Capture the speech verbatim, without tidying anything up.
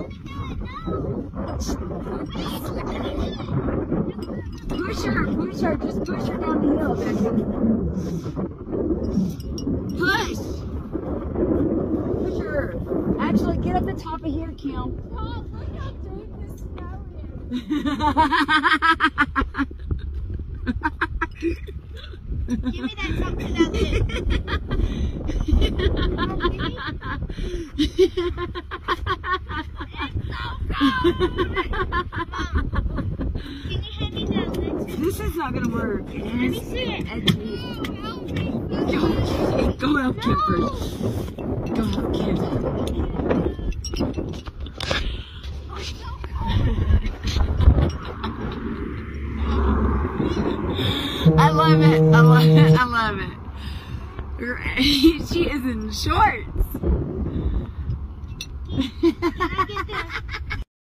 Push her, push her, just push her down the hill, Becca. Push! Push her. Actually, get up the top of here, Kim. Oh, look how deep the snow is. Give me that something out there. It's so cold. Mom, can you hand me that next? This is not gonna work. It Let me is see it. edgy. Go, go help Kim first. Go help Kim. I love it. I love it. I love it. She is in shorts.